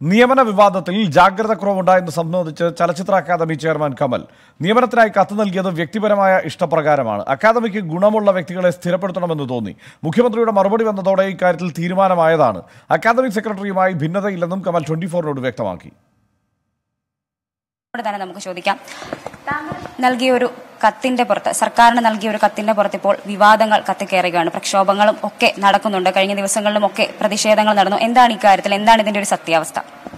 നിയമന വിവാദത്തിൽ ജാഗ്രത കുറവുണ്ടായെന്ന് സംബന്ധിച്ച് ചലച്ചിത്ര അക്കാദമി ചെയർമാൻ കമൽ നിയമനത്തിനായി കത്ത് നൽകിയത് വ്യക്തിപരമായ ഇഷ്ടപ്രകാരമാണ്. അക്കാദമിക്ക് ഗുണമുള്ള വ്യക്തികളെ സ്ഥിരപ്പെടുത്തണമെന്ന് തോന്നി. മുഖ്യമന്ത്രിയുടെ മറുപടി വന്നതോടെ ഇക്കാര്യത്തിൽ തീരുമാനമായതാണ്. അക്കാദമിക് സെക്രട്ടറിയുമായി ഭിന്നതയില്ലെന്നും കമൽ 24-നോട് വ്യക്തമാക്കി. നമുക്ക് ചോദിക്കാം, താങ്കൾ നൽകിയ ഒരു കത്തിന്റെ പുറത്ത്, സർക്കാരിന് നൽകിയ ഒരു കത്തിന്റെ പുറത്ത് ഇപ്പോൾ വിവാദങ്ങൾ കത്തിക്കയറുകയാണ്. പ്രക്ഷോഭങ്ങളും ഒക്കെ നടക്കുന്നുണ്ട്. കഴിഞ്ഞ ദിവസങ്ങളിലും ഒക്കെ പ്രതിഷേധങ്ങൾ നടന്നു. എന്താണ് ഇക്കാര്യത്തിൽ, എന്താണ് ഇതിന്റെ ഒരു സത്യാവസ്ഥ?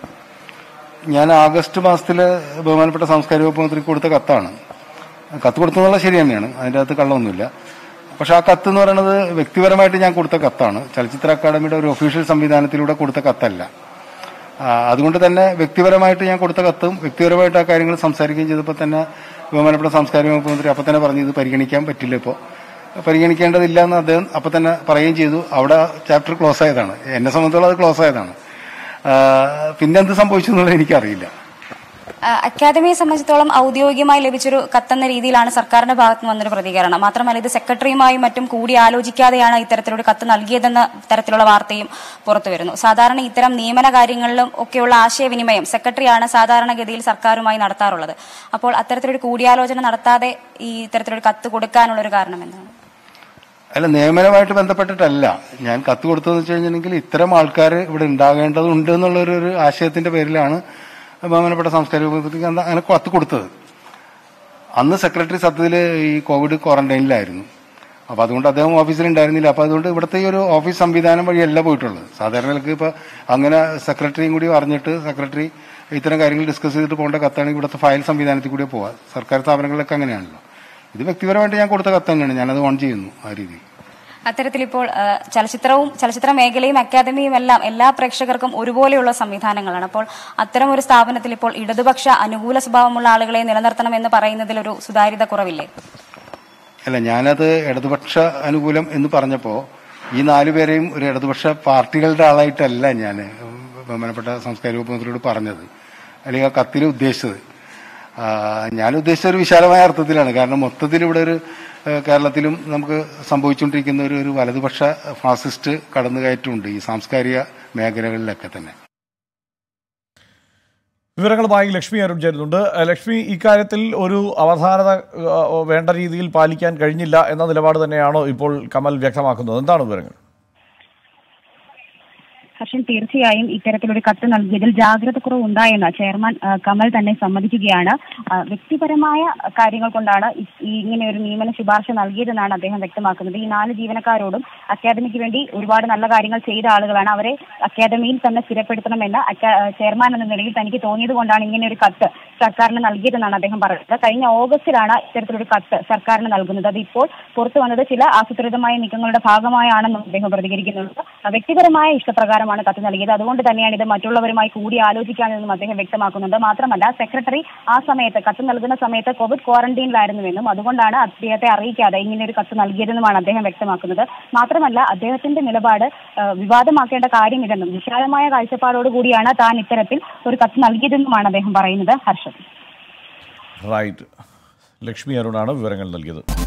ഞാൻ ആഗസ്റ്റ് മാസത്തില് ബഹുമാനപ്പെട്ട സാംസ്കാരിക വകുപ്പ് മന്ത്രിക്ക് കൊടുത്ത കത്താണ്. കത്ത് കൊടുത്തെന്നുള്ള ശരി തന്നെയാണ്, അതിൻ്റെ അകത്ത് കള്ളമൊന്നുമില്ല. പക്ഷെ ആ കത്ത് എന്ന് പറയുന്നത് വ്യക്തിപരമായിട്ട് ഞാൻ കൊടുത്ത കത്താണ്. ചലച്ചിത്ര അക്കാദമിയുടെ ഒരു ഒഫീഷ്യൽ സംവിധാനത്തിലൂടെ കൊടുത്ത കത്തല്ല. അതുകൊണ്ട് തന്നെ വ്യക്തിപരമായിട്ട് ഞാൻ കൊടുത്ത കത്തും വ്യക്തിപരമായിട്ട് ആ കാര്യങ്ങൾ സംസാരിക്കുകയും ചെയ്തപ്പോൾ തന്നെ ബഹുമാനപ്പെട്ട സാംസ്കാരിക വകുപ്പ് മന്ത്രി അപ്പം തന്നെ പറഞ്ഞു, ഇത് പരിഗണിക്കാൻ പറ്റില്ല, ഇപ്പോൾ പരിഗണിക്കേണ്ടതില്ല എന്ന് അദ്ദേഹം അപ്പം തന്നെ പറയുകയും ചെയ്തു. അവിടെ ചാപ്റ്റർ ക്ലോസ് ആയതാണ്. എന്നെ സംബന്ധിച്ചോളം അത് ക്ലോസ് ആയതാണ്. പിന്നെ എന്ത് സംഭവിച്ചു എന്നുള്ളത് എനിക്കറിയില്ല. അക്കാദമിയെ സംബന്ധിച്ചിടത്തോളം ഔദ്യോഗികമായി ലഭിച്ചൊരു കത്തെന്ന രീതിയിലാണ് സർക്കാരിന്റെ ഭാഗത്ത് നിന്ന് വന്നൊരു പ്രതികരണം. മാത്രമല്ല, ഇത് സെക്രട്ടറിയുമായും മറ്റും കൂടി ആലോചിക്കാതെയാണ് ഇത്തരത്തിലൊരു കത്ത് നൽകിയതെന്ന തരത്തിലുള്ള വാർത്തയും പുറത്തുവരുന്നു. സാധാരണ ഇത്തരം നിയമന കാര്യങ്ങളിലും ഒക്കെയുള്ള ആശയവിനിമയം സെക്രട്ടറിയാണ് സാധാരണഗതിയിൽ സർക്കാരുമായി നടത്താറുള്ളത്. അപ്പോൾ അത്തരത്തിലൊരു കൂടിയാലോചന നടത്താതെ ഈ ഇത്തരത്തിലൊരു കത്ത് കൊടുക്കാനുള്ളൊരു കാരണം എന്താണ്? അല്ല, നിയമനമായിട്ട് ബന്ധപ്പെട്ടിട്ടല്ല ഞാൻ കത്ത് കൊടുത്തതെന്ന് വെച്ച് കഴിഞ്ഞിട്ടുണ്ടെങ്കിൽ ഇത്തരം ആൾക്കാർ ഇവിടെ ഉണ്ടാകേണ്ടതുണ്ട് എന്നുള്ളൊരു ആശയത്തിന്റെ പേരിലാണ് ബഹുമാനപ്പെട്ട സാംസ്കാരിക വകുപ്പിലേക്ക് അങ്ങനെ കത്ത് കൊടുത്തത്. അന്ന് സെക്രട്ടറി സത്യത്തിൽ ഈ കോവിഡ് ക്വാറന്റൈനിലായിരുന്നു. അപ്പോൾ അതുകൊണ്ട് അദ്ദേഹം ഓഫീസിലുണ്ടായിരുന്നില്ല. അപ്പോൾ അതുകൊണ്ട് ഇവിടുത്തെ ഈ ഒരു ഓഫീസ് സംവിധാനം വഴിയല്ല പോയിട്ടുള്ളത്. സാധാരണക്ക് ഇപ്പോൾ അങ്ങനെ സെക്രട്ടറിയും കൂടി അറിഞ്ഞിട്ട് സെക്രട്ടറി ഇത്തരം കാര്യങ്ങൾ ഡിസ്കസ് ചെയ്തിട്ട് പോകേണ്ട കത്താണെങ്കിൽ ഇവിടുത്തെ ഫയൽ സംവിധാനത്തിൽ കൂടി പോവാം. സർക്കാർ സ്ഥാപനങ്ങളിലൊക്കെ അങ്ങനെയാണല്ലോ. ഇത് വ്യക്തിപരമായിട്ട് ഞാൻ കൊടുത്ത കത്ത് തന്നെയാണ്, ഞാനത് ഓൺ ചെയ്യുന്നു ആ രീതിയിൽ. അത്തരത്തിലിപ്പോൾ ചലച്ചിത്ര മേഖലയും അക്കാദമിയും എല്ലാം എല്ലാ പ്രേക്ഷകർക്കും ഒരുപോലെയുള്ള സംവിധാനങ്ങളാണ്. അപ്പോൾ അത്തരം ഒരു സ്ഥാപനത്തിൽ ഇപ്പോൾ ഇടതുപക്ഷ അനുകൂല സ്വഭാവമുള്ള ആളുകളെ നിലനിർത്തണമെന്ന് പറയുന്നതിൽ ഒരു സുതാര്യത കുറവില്ലേ? അല്ല, ഞാനത് ഇടതുപക്ഷ അനുകൂലം എന്ന് പറഞ്ഞപ്പോൾ ഈ 4 പേരെയും ഒരു ഇടതുപക്ഷ പാർട്ടികളുടെ ആളായിട്ടല്ല ഞാൻ ബഹുമാനപ്പെട്ട സാംസ്കാരിക വകുപ്പ് മന്ത്രിയോട് പറഞ്ഞത്, അല്ലെങ്കിൽ ആ കത്തിൽ ഉദ്ദേശിച്ചത്. ഞാൻ ഉദ്ദേശിച്ച ഒരു വിശാലമായ അർത്ഥത്തിലാണ്. കാരണം മൊത്തത്തിൽ ഇവിടെ ഒരു കേരളത്തിലും നമുക്ക് സംഭവിച്ചുകൊണ്ടിരിക്കുന്ന ഒരു വലതുപക്ഷ ഫാസിസ്റ്റ് കടന്നുകയറ്റമുണ്ട് ഈ സാംസ്കാരിക മേഖലകളിലൊക്കെ തന്നെ. വിവരങ്ങളുമായി ലക്ഷ്മി അരുൺ ചേരുന്നുണ്ട്. ലക്ഷ്മി, ഇക്കാര്യത്തിൽ ഒരു അവധാനത വേണ്ട രീതിയിൽ പാലിക്കാൻ കഴിഞ്ഞില്ല എന്ന നിലപാട് തന്നെയാണോ ഇപ്പോൾ കമൽ വ്യക്തമാക്കുന്നത്? എന്താണ് വിവരങ്ങൾ? ഹർഷൻ, തീർച്ചയായും ഇത്തരത്തിലൊരു കത്ത് നൽകിയതിൽ ജാഗ്രത കുറവുണ്ടായെന്ന് ചെയർമാൻ കമൽ തന്നെ സമ്മതിക്കുകയാണ്. വ്യക്തിപരമായ കാര്യങ്ങൾ കൊണ്ടാണ് ഇങ്ങനെ ഒരു നിയമന ശുപാർശ നൽകിയതെന്നാണ് അദ്ദേഹം വ്യക്തമാക്കുന്നത്. ഈ 4 ജീവനക്കാരോടും അക്കാദമിക്ക് വേണ്ടി ഒരുപാട് നല്ല കാര്യങ്ങൾ ചെയ്ത ആളുകളാണ്. അവരെ അക്കാദമിയിൽ തന്നെ സ്ഥിരപ്പെടുത്തണമെന്ന് ചെയർമാൻ എന്ന നിലയിൽ തനിക്ക് തോന്നിയത് കൊണ്ടാണ് ഇങ്ങനെ ഒരു കത്ത് സർക്കാരിന് നൽകിയതെന്നാണ് അദ്ദേഹം പറയുന്നത്. കഴിഞ്ഞ ഓഗസ്റ്റിലാണ് ഇത്തരത്തിലൊരു കത്ത് സർക്കാരിന് നൽകുന്നത്. അത് ഇപ്പോൾ പുറത്തു വന്നത് ചില ആസൂത്രിതമായ നീക്കങ്ങളുടെ ഭാഗമായാണെന്നും അദ്ദേഹം പ്രതികരിക്കുന്നുണ്ട്. വ്യക്തിപരമായ ഇഷ്ടപ്രകാരമാണ് കത്ത് നൽകിയത്. അതുകൊണ്ട് തന്നെയാണ് ഇത് മറ്റുള്ളവരുമായി കൂടി ആലോചിക്കാനെന്നും അദ്ദേഹം വ്യക്തമാക്കുന്നുണ്ട്. മാത്രമല്ല, സെക്രട്ടറി ആ സമയത്ത് കത്ത് നൽകുന്ന സമയത്ത് കോവിഡ് ക്വാറന്റൈനിലായിരുന്നുവെന്നും അതുകൊണ്ടാണ് അദ്ദേഹത്തെ അറിയിക്കാതെ ഇങ്ങനെ ഒരു കത്ത് നൽകിയതെന്നുമാണ് അദ്ദേഹം വ്യക്തമാക്കുന്നത്. മാത്രമല്ല, അദ്ദേഹത്തിന്റെ നിലപാട് വിവാദമാക്കേണ്ട കാര്യമില്ലെന്നും വിശാലമായ കാഴ്ചപ്പാടോടുകൂടിയാണ് താൻ ഇത്തരത്തിൽ ഒരു കത്ത് നൽകിയതെന്നുമാണ് അദ്ദേഹം പറയുന്നത്. ഹർഷൻ, റൈറ്റ്. ലക്ഷ്മി അരുണാണ് വിവരങ്ങൾ നൽകിയത്.